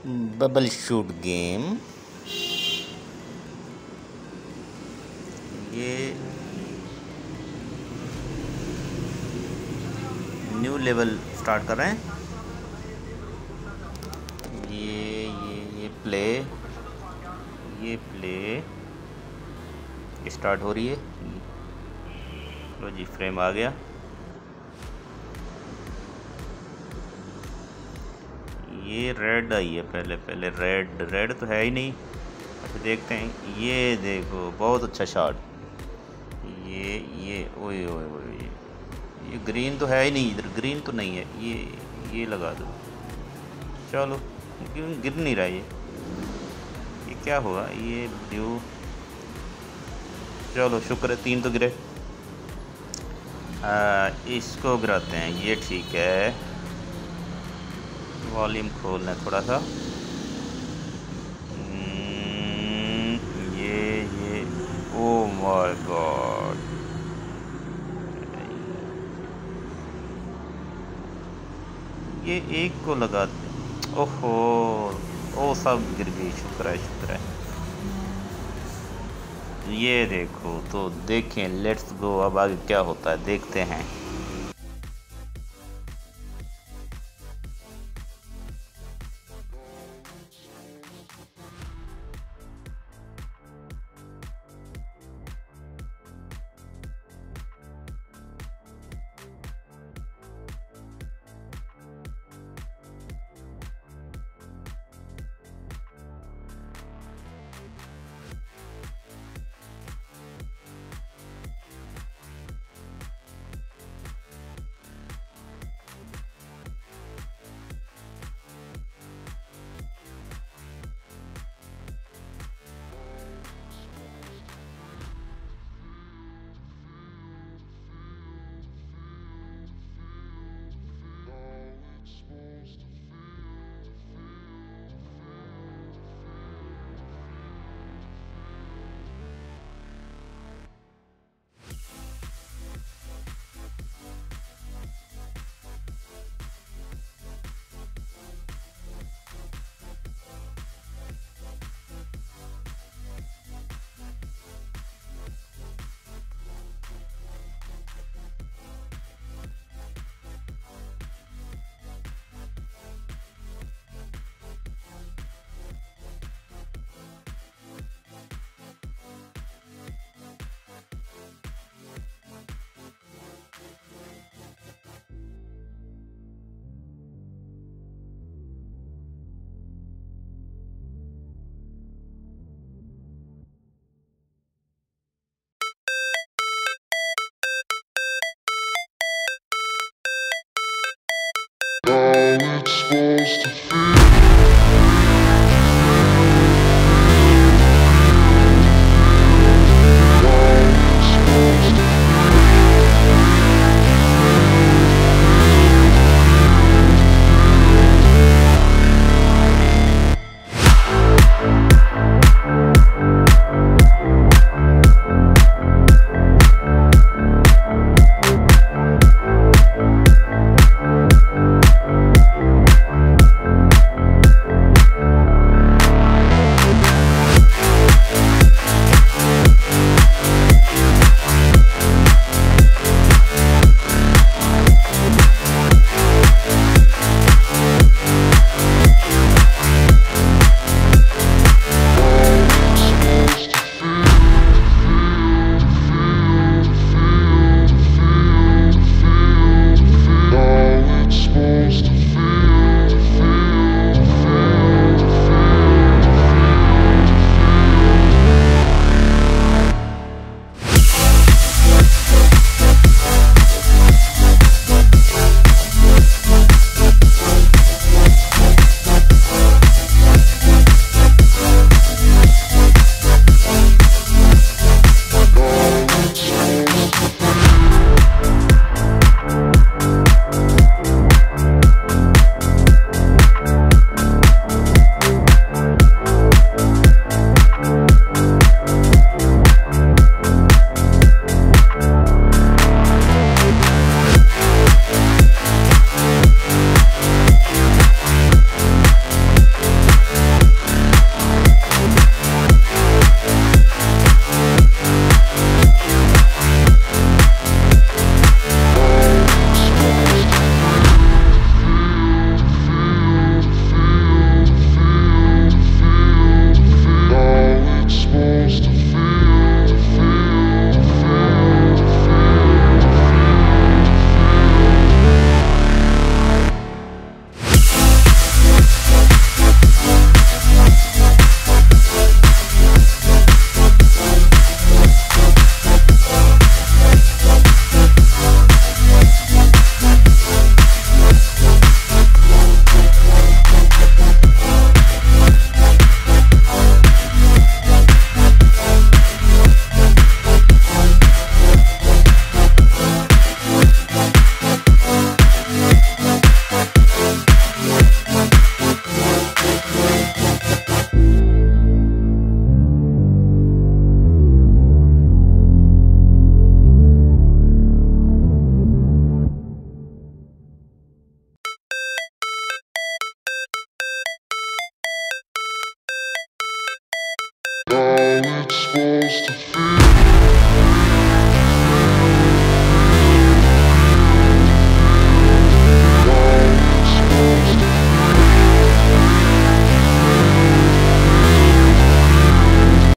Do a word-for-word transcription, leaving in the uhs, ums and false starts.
Bubble shoot game. ये new level start कर रहे हैं। ये ये ये प्ले ये प्ले स्टार्ट हो रही है। लो जी, फ्रेम आ गया। ये रेड आई है, पहले पहले रेड रेड तो है ही नहीं। अच्छा देखते हैं। ये देखो बहुत अच्छा शॉट। ये ये ओए ओए ओए, ये ग्रीन तो है ही नहीं, इधर ग्रीन तो नहीं है। ये ये लगा दो। चलो, क्यों गिर नहीं रहा ये ये क्या हुआ? ये ब्लू, चलो शुक्र है तीन तो गिरे। आ, इसको गिराते हैं। ये ठीक है, वॉल्यूम खोलना है थोड़ा सा। ये ये ओ माय गॉड, ये एक को लगाते। ओहो, ओ सब गिर गई। शुक्र है शुक्र है। ये देखो, तो देखें, लेट्स गो। अब आगे क्या होता है देखते हैं। supposed to feel. how it's supposed to feel.